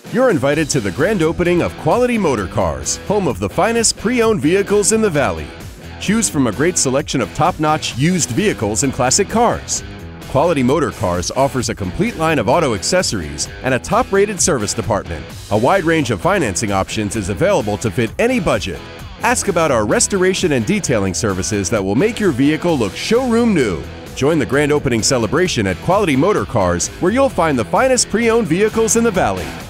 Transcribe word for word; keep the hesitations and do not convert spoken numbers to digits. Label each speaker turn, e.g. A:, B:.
A: You're invited to the grand opening of Quality Motor Cars, home of the finest pre-owned vehicles in the Valley. Choose from a great selection of top-notch used vehicles and classic cars. Quality Motor Cars offers a complete line of auto accessories and a top-rated service department. A wide range of financing options is available to fit any budget. Ask about our restoration and detailing services that will make your vehicle look showroom new. Join the grand opening celebration at Quality Motor Cars, where you'll find the finest pre-owned vehicles in the Valley.